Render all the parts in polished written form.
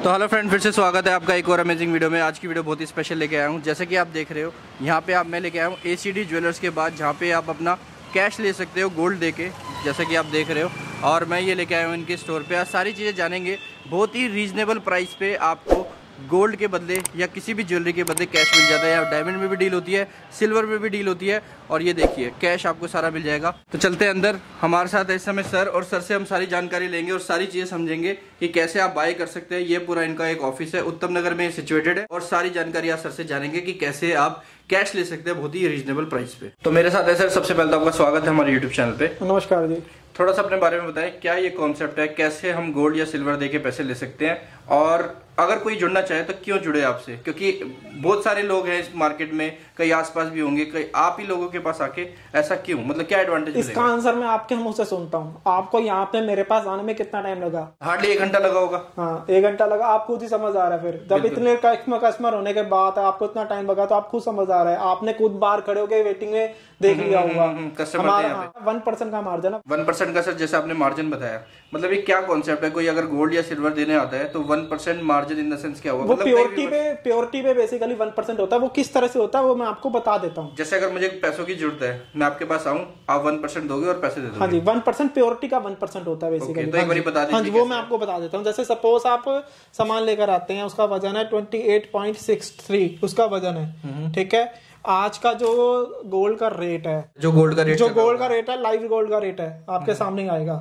तो hello friend, फिर से स्वागत है आपका एक और अमेजिंग वीडियो में। आज की वीडियो बहुत ही स्पेशल लेके आया हूँ। जैसे कि आप देख रहे हो यहाँ पे मैं लेके आया हूँ ACD ज्वेलर्स के बाद, जहाँ पे आप अपना कैश ले सकते हो गोल्ड देके, जैसे कि आप देख रहे हो। और मैं ये लेके आया हूँ इनके स्टोर पे। आज सारी चीज़ें जानेंगे। बहुत ही रीजनेबल प्राइस पे आपको गोल्ड के बदले या किसी भी ज्वेलरी के बदले कैश मिल जाता है। या डायमंड में भी डील होती है, सिल्वर में भी डील होती है, और ये देखिए कैश आपको सारा मिल जाएगा। तो चलते हैं अंदर। हमारे साथ इस समय सर, और सर से हम सारी जानकारी लेंगे और सारी चीज़ें समझेंगे कि कैसे आप बाय कर सकते हैं। ये पूरा इनका एक ऑफिस है, उत्तम नगर में सिचुएटेड है, और सारी जानकारी आप सर से जानेंगे कि कैसे आप कैश ले सकते हैं बहुत ही रीजनेबल प्राइस पे। तो मेरे साथ है सर, सबसे पहले तो आपका स्वागत है हमारे यूट्यूब चैनल पे। नमस्कार जी। थोड़ा सा अपने बारे में बताएं, क्या ये कॉन्सेप्ट है, कैसे हम गोल्ड या सिल्वर देके पैसे ले सकते हैं, और अगर कोई जुड़ना चाहे तो क्यों जुड़े आपसे? क्योंकि बहुत सारे लोग हैं इस मार्केट में, कई आसपास भी होंगे, कई आप ही लोगों के पास आके ऐसा क्यों, मतलब क्या एडवांटेज? इसका आंसर मैं आपके मुंह से सुनता हूँ। आपको यहाँ पे मेरे पास आने में कितना टाइम लगा? हार्डली 1 घंटा लगा होगा। हाँ, 1 घंटा लगा। आप खुद ही समझ आ रहा है। फिर जब इतने कस्टमर होने के बाद आपको इतना टाइम लगा तो आप खुद समझ आ रहा है। आपने खुद बाहर खड़े होकर वेटिंग में देख लिया होगा। हमारा 1% का मार्जिन है। 1% का सर, जैसे आपने मार्जिन बताया, मतलब ये क्या कॉन्सेप्ट है? कोई अगर गोल्ड या सिल्वर देने आता है तो 1% मार्जिन इन द सेंस क्या होगा? वो प्योरिटी पे बेसिकली 1% होता है। वो किस तरह से होता है वो मैं आपको बता देता हूँ। जैसे अगर मुझे पैसों की जरूरत है, मैं आपके पास आऊँ, आप 1% दोगे और पैसे दे दोगे? हाँ जी, 1% प्योरिटी का 1% होता है बेसिकली। तो एक बार बता दीजिए। हाँ जी, वो मैं आपको बता देता हूँ। जैसे सपोज आप सामान लेकर आते हैं, उसका वजन है 28.63, उसका वजन है, ठीक है। आज का जो गोल्ड का रेट है, जो गोल्ड का रेट है, लाइव गोल्ड का रेट है, आपके सामने आएगा।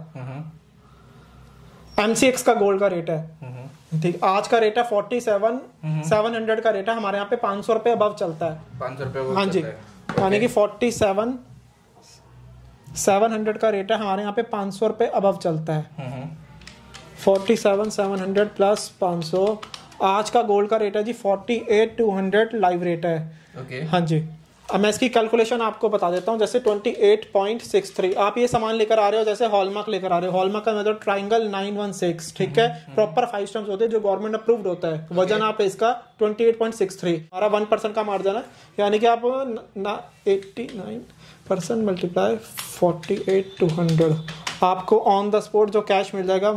MCX का गोल्ड का रेट है, ठीक। आज का रेट है 47,700 का रेट है। हमारे यहाँ पे 500 रुपए अबव चलता है। 500 रुपए? हाँ जी, यानी कि 47,700 का रेट है। हमारे यहाँ पे 500 रुपए अबव चलता है। 47,700 प्लस 500, आज का गोल्ड का रेट है जी 48,200 लाइव रेट है। हाँ जी, अब मैं इसकी कैलकुलेशन आपको बता देता हूँ। जैसे 28.63 आप ये सामान लेकर आ रहे हो, जैसे हॉलमार्क लेकर आ रहे हो। हॉलमार्क का मतलब ट्राइंगल 916, ठीक है। प्रॉपर 5 स्टम्स होते हैं जो गवर्नमेंट अप्रूव्ड होता है। वजन आप इसका 28.63, हमारा 1% का मार्जिन है, यानी कि आप 89% मल्टीप्लाई 48,200, आपको ऑन द स्पॉट जो कैश मिल जाएगा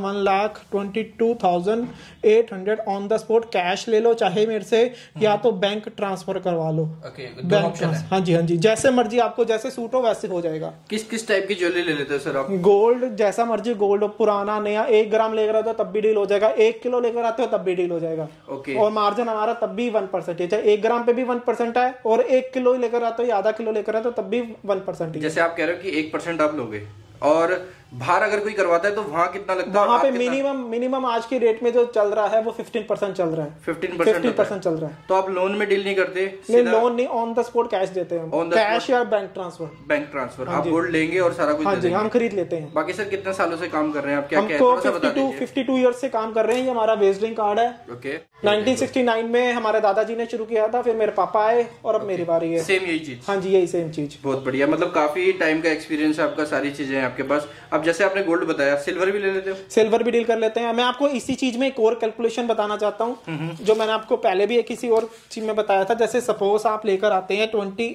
1,22,800 ऑन द स्पॉट कैश ले लो, चाहे मेरे से, या तो बैंक ट्रांसफर करवा लो। बैंक ट्रांसफर, हाँ जी, हाँ जी, जैसे मर्जी, आपको जैसे सूट हो वैसे हो जाएगा। किस टाइप की ज्वेलरी ले लेते हो सर आप? गोल्ड जैसा मर्जी, गोल्ड पुराना नया, 1 ग्राम लेकर आते हो तब भी डील हो जाएगा, 1 किलो लेकर आते हो तब भी डील हो जाएगा। और मार्जिन हमारा तब भी 1% है, चाहे 1 ग्राम पे भी 1% है, और 1 किलो लेकर आते हो या आधा किलो लेकर आते हो तब भी 1%। जैसे आप कह रहे हो कि 1% आप लोगे, और बाहर अगर कोई करवाता है तो वहाँ कितना लगता है? वहाँ पे मिनिमम आज की रेट में जो चल रहा है वो 15% चल रहा है। 15% चल रहा है। तो आप लोन में डील नहीं करते? नहीं, लोन नहीं, ऑन द स्पॉट कैश देते हैं, कैश या बैंक ट्रांसफर। बैंक ट्रांसफर, आप गोल्ड लेंगे और सारा कुछ? हाँ जी, हम खरीद लेते हैं। बाकी सर कितने सालों से काम कर रहे हैं आप? क्या 52 ईयर्स से काम कर रहे हैं। ये हमारा विजिटिंग कार्ड है। 1969 में हमारे दादाजी ने शुरू किया था, फिर मेरे पापा आए, और अब मेरी बारी है। सेम यही चीज? हाँ जी, यही सेम चीज। बहुत बढ़िया, मतलब काफी टाइम का एक्सपीरियंस है आपका, सारी चीजें हैं आपके पास। अब जैसे आपने गोल्ड बताया, सिल्वर भी ले लेते हो? सिल्वर भी डील कर लेते हैं। मैं आपको इसी चीज में एक और कैलकुलेशन बताना चाहता हूँ, जो मैंने आपको पहले भी किसी और चीज में बताया था। जैसे सपोज आप लेकर आते हैं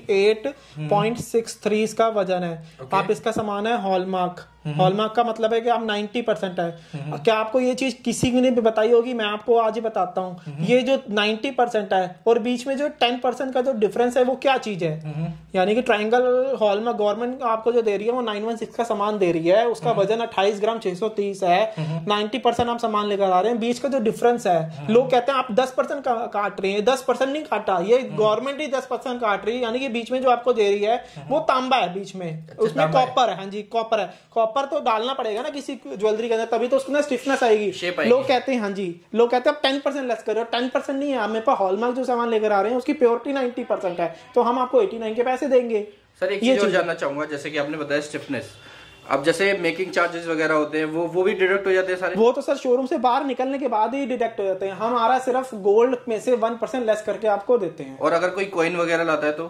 28.63 इसका वजन है, आप इसका सामान है हॉलमार्क। हॉलमार्क का मतलब है कि आप 90% है। क्या आपको ये चीज किसी ने भी बताई होगी? मैं आपको आज ही बताता हूँ। ये जो 90% है और बीच में जो 10% का जो डिफरेंस है वो क्या चीज है? यानी कि ट्राइंगल हॉलमार्क गवर्नमेंट आपको जो दे रही है वो 916 का सामान दे रही है, उसका वजन 28 ग्राम 630 है। 90% आप सामान लेकर आ रहे हैं, बीच का जो डिफरेंस है, लोग कहते हैं आप 10% काट रहे हैं। 10% नहीं काटा, ये गवर्नमेंट ही 10% काट रही है। यानी कि बीच में जो आपको दे रही है वो तांबा है, बीच में उसमें कॉपर है। हाँ जी, कॉपर है। कॉपर तो डालना पड़ेगा ना किसी ज्वेलरी के अंदर, तभी तो उसमें स्टिफनेस आएगी। लोग कहते हैं, हाँ जी, लोग कहते हैं आप 10% लेस करो। 10% नहीं है, आप मेरे पास हॉलमार्क जो सामान लेकर आ रहे हैं उसकी प्योरिटी 90% है, तो हम आपको 89 के पैसे देंगे। सर एक चीज और जानना चाहूंगा, जैसे कि आपने बताया स्टिफनेस, अब जैसे मेकिंग चार्जेस वगैरह होते हैं वो भी डिडक्ट हो जाते हैं सारे? वो तो सर शोरूम से बाहर निकलने के बाद ही डिडक्ट हो जाते हैं। हमारा सिर्फ गोल्ड में से 1% लेस करके आपको देते हैं। और अगर कोई कॉइन वगैरह लाता है तो?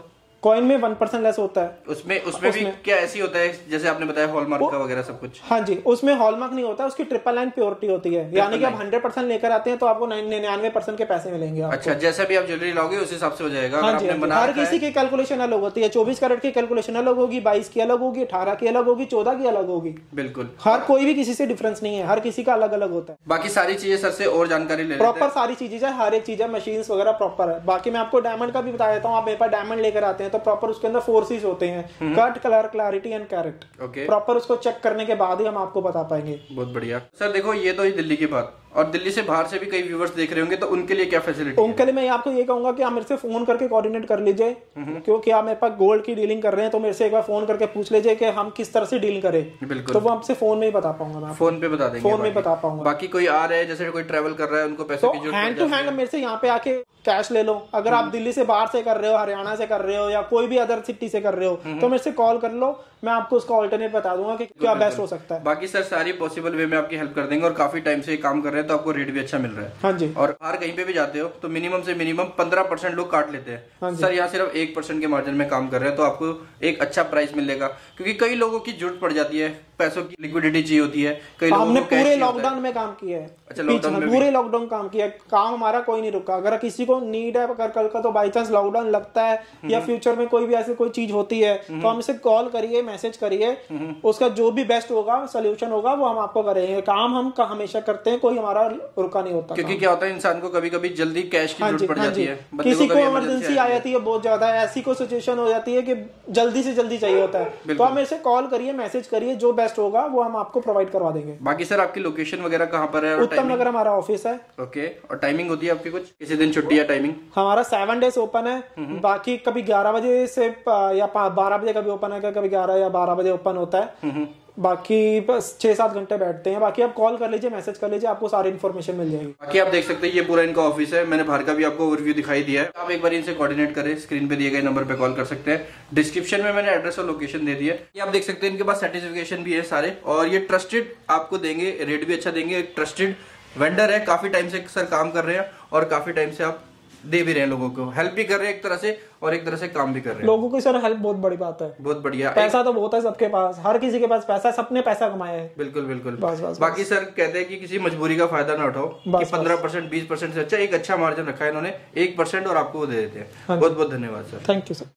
कॉइन में 1% लेस होता है। उसमें भी क्या ऐसी होता है जैसे आपने बताया हॉलमार्क का वगैरह सब कुछ? हाँ जी, उसमें हॉलमार्क नहीं होता, उसकी 999 प्योरिटी होती है, यानी कि आप 100% लेकर आते हैं तो आपको 99% के पैसे मिलेंगे आपको। अच्छा, जैसा भी आप ज्वेलरी लाओगे उस हिसाब से हो जाएगा। हाँ जी, हर किसी की कैलकुलेशन अलग होती है। 24 कैरेट की कैलकुलेशन अलग होगी, 22 की अलग होगी, 18 की अलग होगी, 14 की अलग होगी। बिल्कुल, हर कोई भी किसी से डिफरेंस नहीं है, हर किसी का अलग अलग होता है। बाकी सारी चीजें सर से और जानकारी ले प्रॉपर सारी चीजें है, हर एक चीज है, मशीन्स वगैरह प्रॉपर है। बाकी मैं आपको डायमंड का भी बता देता हूँ। आप मेरे पास डायमंड लेकर आते हैं तो प्रॉपर उसके अंदर 4 C's होते हैं, cut, colour, clarity and carat. Proper उसको चेक करने के बाद ही हम आपको बता पाएंगे। बहुत बढ़िया सर। देखो ये तो ही दिल्ली की बात, और दिल्ली से बाहर से भी कई व्यूवर्स देख रहे होंगे, तो उनके लिए क्या फैसिलिटी? उनके लिए मैं आपको ये कहूंगा कि आप मेरे से फोन करके कोऑर्डिनेट कर लीजिए, क्योंकि आप मेरे पास गोल्ड की डीलिंग कर रहे हैं तो मेरे से एक बार फोन करके पूछ लीजिए कि हम किस तरह से डील करें। बिल्कुल, तो वो आपसे फोन में ही बता पाऊंगा, मैं फोन पे बता देंगे, फोन में बता पाऊंगा। बाकी कोई आ रहा है, जैसे कोई ट्रैवल कर रहा है, उनको पैसे की जरूरत हैंड टू हैंड मेरे से यहाँ पे आके कैश ले लो। अगर आप दिल्ली से बाहर से कर रहे हो, हरियाणा से कर रहे हो, या कोई भी अदर सिटी से कर रहे हो, तो मेरे से कॉल कर लो, मैं आपको उसका ऑल्टरनेट बता दूंगा कि क्या बेस्ट हो सकता है। बाकी सर सारी पॉसिबल वे में आपकी हेल्प कर देंगे, और काफी टाइम से काम कर रहे हैं तो आपको रेट भी अच्छा मिल रहा है। हाँ जी, और बाहर कहीं पे भी जाते हो तो मिनिमम से मिनिमम 15% लोग काट लेते हैं। हाँ सर यहाँ सिर्फ 1% के मार्जिन में काम कर रहे हैं, तो आपको एक अच्छा प्राइस मिलेगा, क्योंकि कई लोगों की जरूरत पड़ जाती है, पैसों की लिक्विडिटी चाहिए होती है। कई लोगों हमने को कैश पूरे चाहिए होता लॉकडाउन में काम किया है। अच्छा, लॉकडाउन में पूरे लॉकडाउन काम किया है, काम हमारा कोई नहीं रुका। अगर किसी को नीड है, अगर कल का तो बाई चांस लॉकडाउन लगता है या फ्यूचर में कोई भी ऐसी कोई चीज होती है, तो हम इसे कॉल करिए, मैसेज करिए, उसका जो भी बेस्ट होगा, सोल्यूशन होगा, वो हम आपको करेंगे। काम हम हमेशा करते हैं, कोई हमारा रुका नहीं होता। क्योंकि क्या होता है, इंसान को कभी कभी जल्दी कैश की जरूरत पड़ जाती है, किसी को इमरजेंसी आ जाती है बहुत ज्यादा, ऐसी कोई सिचुएशन हो जाती है कि जल्दी से जल्दी चाहिए होता है, तो आप मेरे से कॉल करिए, मैसेज करिए, जो बेस्ट होगा वो हम आपको प्रोवाइड करवा देंगे। बाकी सर आपकी लोकेशन वगैरह कहाँ पर है? उत्तम नगर हमारा ऑफिस है। ओके, और टाइमिंग होती है आपकी कुछ किसी दिन छुट्टी या टाइमिंग? हमारा 7 days ओपन है। बाकी कभी 11 बजे से या 12 बजे कभी ओपन है, कभी 11 या 12 बजे ओपन होता है। बाकी बस 6-7 घंटे बैठते हैं। बाकी आप कॉल कर लीजिए, मैसेज कर लीजिए, आपको सारी इन्फॉर्मेशन मिल जाएगी। बाकी आप देख सकते हैं ये पूरा इनका ऑफिस है। मैंने बाहर का भी आपको ओवरव्यू दिखाई दिया है। आप एक बार इनसे कोऑर्डिनेट करें, स्क्रीन पे दिए गए नंबर पे कॉल कर सकते हैं। डिस्क्रिप्शन में मैंने एड्रेस और लोकेशन दे दिया है। ये आप देख सकते हैं, इनके पास सर्टिफिकेशन भी है सारे, और ये ट्रस्टेड आपको देंगे, रेट भी अच्छा देंगे। एक ट्रस्टेड वेंडर है, काफी टाइम से सर काम कर रहे हैं, और काफी टाइम से आप दे भी रहे हैं लोगों को, हेल्प भी कर रहे हैं एक तरह से, और एक तरह से काम भी कर रहे हैं लोगों की। सर हेल्प बहुत बड़ी बात है, बहुत बढ़िया। पैसा तो बहुत है सबके पास, हर किसी के पास पैसा है, सबने पैसा कमाया है। बिल्कुल बिल्कुल। बस। बाकी सर कहते हैं कि किसी मजबूरी का फायदा ना उठाओ, कि 15% 20% से अच्छा एक अच्छा मार्जिन रखा है इन्होंने, 1% और आपको वो दे देते हैं। बहुत बहुत धन्यवाद सर। Thank you sir.